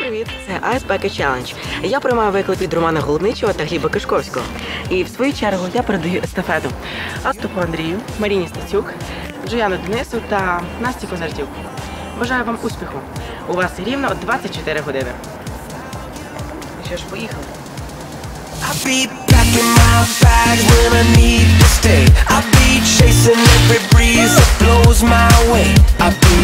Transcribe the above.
привіт! Це Ice Bucket Challenge. Я приймаю виклик від Романа Голубничого та Гліба Кишковського. І в свою чергу я передаю естафету Аступу Андрію, Маріні Стасюк, Джояну Денису та Насті Козартюк. Бажаю вам успіху! У вас рівно 24 години. Що ж, поїхали! I'll be packing my bags when I need to stay. I'll be chasing every breeze that blows my way. I'll be